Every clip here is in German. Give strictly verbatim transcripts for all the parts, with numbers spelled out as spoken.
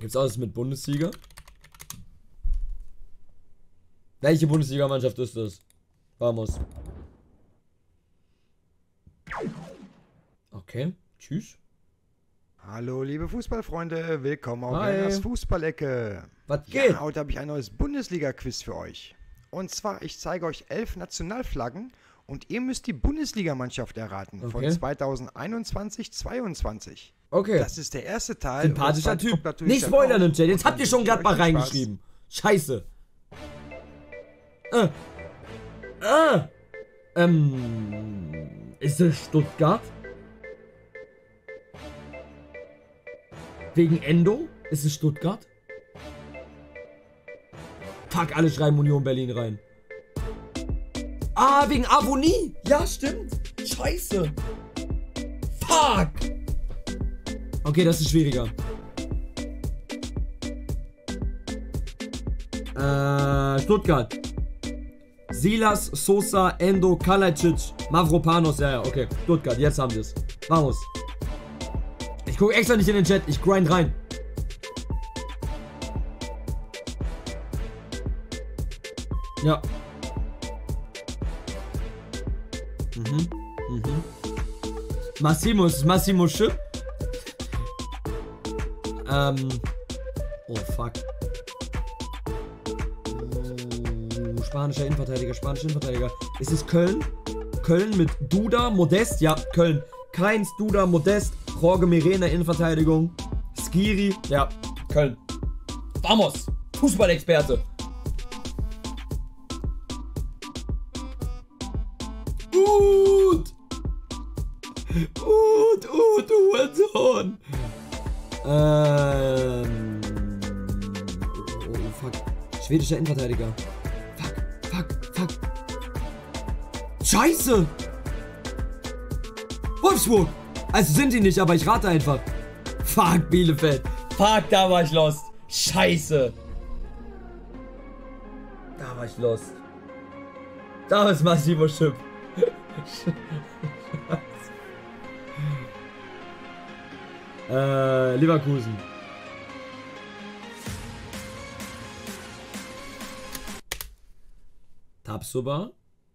Gibt's alles mit Bundesliga? Welche Bundesligamannschaft ist das? Vamos. Okay, tschüss. Hallo liebe Fußballfreunde, willkommen auf Hi. Lenners Fußballecke. Was geht? Ja, heute habe ich ein neues Bundesliga-Quiz für euch. Und zwar, ich zeige euch elf Nationalflaggen und ihr müsst die Bundesligamannschaft erraten Okay. von zweitausendeinundzwanzig zweiundzwanzig. Okay. Das ist der erste Teil. Sympathischer Und das zweite Typ. kommt natürlich Nicht dann spoilern auch. im Chat. Jetzt Und habt ihr dann schon wünsche ich Gladbach euch viel Spaß. reingeschrieben. Scheiße. Äh. Ah. Ähm. Ist es Stuttgart? Wegen Endo? Ist es Stuttgart? Fuck, alle schreiben Union Berlin rein. Ah, wegen Avonie. Ja, stimmt. Scheiße. Fuck. Okay, das ist schwieriger. Äh, Stuttgart. Silas, Sosa, Endo, Kalajdzic, Mavropanos. Ja, ja, okay. Stuttgart, jetzt haben wir es. Vamos. Ich gucke extra nicht in den Chat. Ich grind rein. Ja. Mhm. Mhm. Massimo, ist es Massimo Schipp? Ähm. Oh, fuck. Oh, spanischer Innenverteidiger, spanischer Innenverteidiger. Ist es Köln? Köln mit Duda, Modest? Ja, Köln. Keins, Duda, Modest, Jorge Mirena, Innenverteidigung. Skiri, ja, Köln. Vamos! Fußballexperte. Ut! Ut, Ut, Hurensohn! Ähm. Oh, fuck. Schwedischer Innenverteidiger. Fuck, fuck, fuck. Scheiße! Wolfsburg! Also sind die nicht, aber ich rate einfach. Fuck, Bielefeld. Fuck, da war ich lost. Scheiße. Da war ich lost. Da ist Massimo Schipp. äh, Leverkusen. Tabsoba.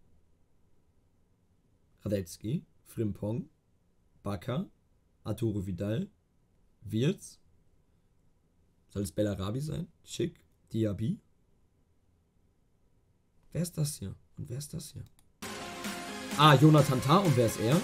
Radetzky. Frimpong. Bakker. Arturo Vidal. Wirtz. Soll es Bellarabi sein? Schick. Diaby. Wer ist das hier? Und wer ist das hier? Ah, Jonathan Tah. Und wer ist er?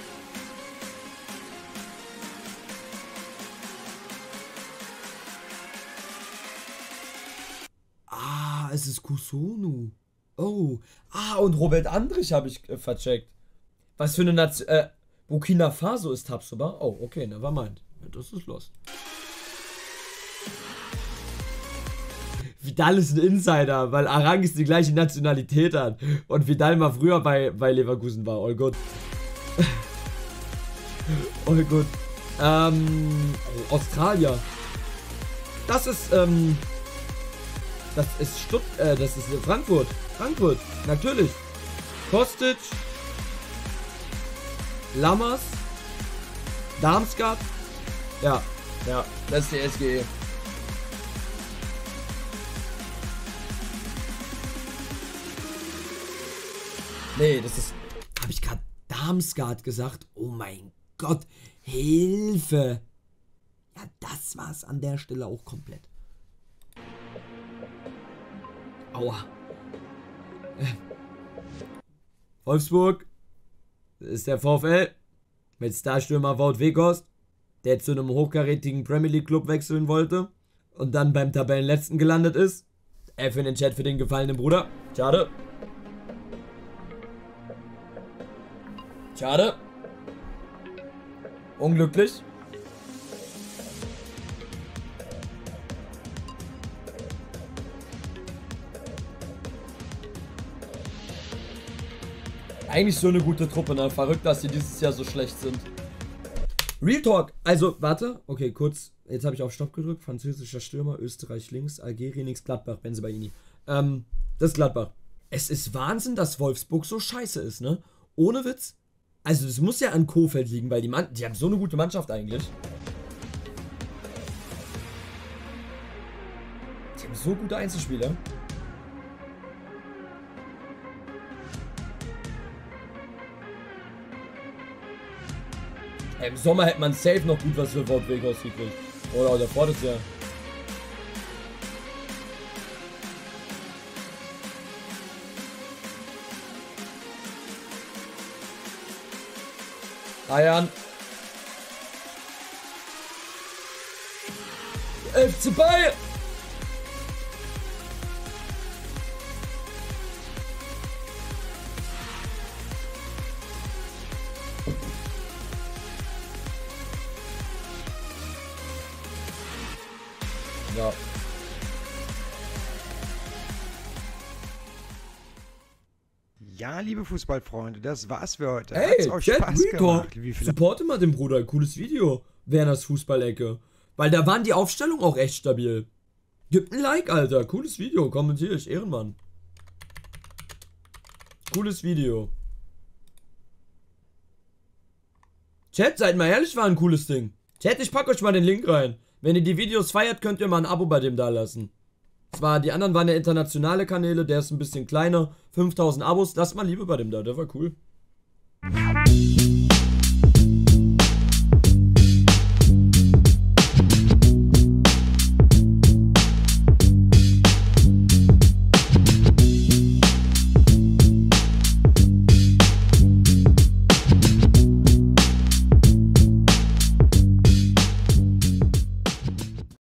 Ah, es ist Kusunu. Oh. Ah, und Robert Andrich habe ich äh, vercheckt. Was für eine Nation... Äh, Burkina Faso ist Tabsoba? Oh, okay, nevermind. Das ist lost. Vidal ist ein Insider, weil Arangis die gleiche Nationalität hat. Und Vidal mal früher bei, bei Leverkusen war. All good. All good. Ähm, oh, Australier. Das ist, ähm, das ist Stutt, äh, das ist Frankfurt. Frankfurt, natürlich. Kostic. Lammers. Darmstadt. Ja, ja, das ist die S G E. Nee, das ist... Habe ich gerade Darmstadt gesagt? Oh mein Gott. Hilfe. Ja, das war's an der Stelle auch komplett. Aua. Wolfsburg. Das ist der VfL. Mit Starstürmer Wout Weghorst, der zu einem hochkarätigen Premier League Club wechseln wollte und dann beim Tabellenletzten gelandet ist. F in den Chat für den gefallenen Bruder. Schade. Schade. Unglücklich. Eigentlich so eine gute Truppe, ne? Verrückt, dass sie dieses Jahr so schlecht sind. Real Talk. Also, warte. Okay, kurz. Jetzt habe ich auf Stopp gedrückt. Französischer Stürmer, Österreich links, Algerien links, Gladbach, Bensebaini. Ähm, das ist Gladbach. Es ist Wahnsinn, dass Wolfsburg so scheiße ist, ne? Ohne Witz. Also, es muss ja an Kofeld liegen, weil die Mann, die haben so eine gute Mannschaft eigentlich. so gute Einzelspieler. Ey, im Sommer hätte man safe noch gut was für Wout Weghorst gekriegt. Oder auch davor das Jahr. Bayern. F C Bayern. Ja. Ja, liebe Fußballfreunde, das war's für heute. Ey, Hat's euch Chat, Spaß Real Talk. gemacht? Wie viele Supporte mal den Bruder. Cooles Video. Werners Fußballecke. Weil da waren die Aufstellungen auch echt stabil. Gibt ein Like, Alter. Cooles Video. Kommentiere ich. Ehrenmann. Cooles Video. Chat, seid mal ehrlich, war ein cooles Ding. Chat, ich pack euch mal den Link rein. Wenn ihr die Videos feiert, könnt ihr mal ein Abo bei dem da lassen. Zwar, die anderen waren ja internationale Kanäle, der ist ein bisschen kleiner. fünftausend Abos, lasst mal Liebe bei dem da, der war cool.